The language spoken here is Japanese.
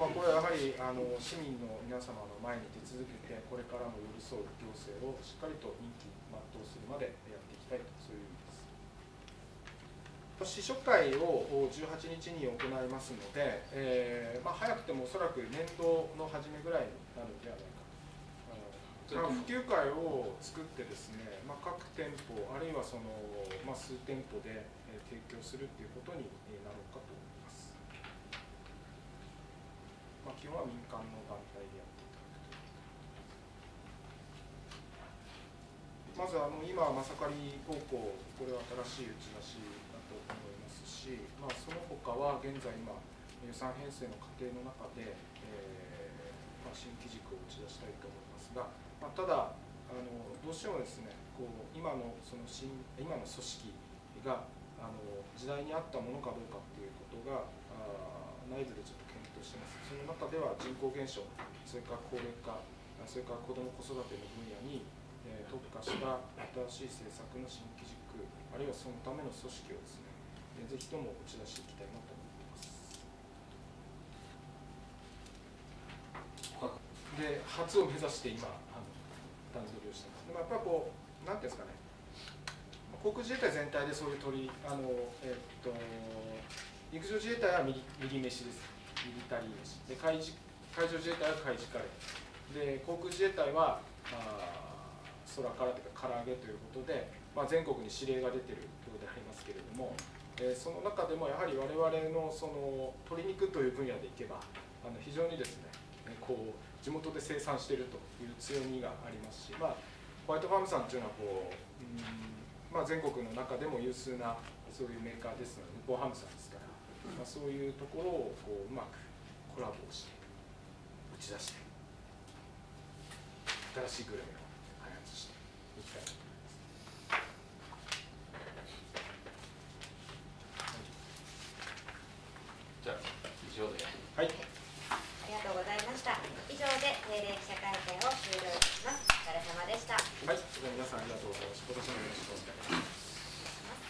これはやはり市民の皆様の前に出続けて、これからも寄り添う行政をしっかりと任期全うするまでやっていきたいと、そういう意味です。試食会を18日に行いますので、早くてもおそらく年度の初めぐらいになるのではないかと。普及会を作ってですね、各店舗、あるいは数店舗で提供するということになろうかと思います。基本は民間の団体でやっていただくという。まず今、まさかり高校、これは新しい打ち出しだと思いますし、その他は現在今、予算編成の過程の中で、新機軸を打ち出したいと思いますが、ただどうしてもですね、今の組織が時代に合ったものかどうかっていうことが内部でちょっと検討しています。その中では人口減少、それから高齢化、それから子ども子育ての分野に特化した新しい政策の新機軸、あるいはそのための組織をですね、ぜひとも打ち出していきたいなと思っています。で、初を目指して今段取りをしています。でもやっぱりなんていうんですかね、航空自衛隊全体でそういう陸上自衛隊はミリ飯です。ミリタリー飯。で、海上自衛隊は海自カレー。で、航空自衛隊は空からというか唐揚げということで、全国に指令が出ているようでありますけれども、その中でもやはり我々の鶏肉という分野でいけば非常にですね、地元で生産しているという強みがありますし、ホワイトファームさんというのは全国の中でも有数なそういうメーカーですので、日本ハムさんですから、そういうところをうまくコラボをして打ち出して新しいグルメを開発していきたいと思います。 じゃあ以上で。 はい。 ありがとうございました。以上で定例記者会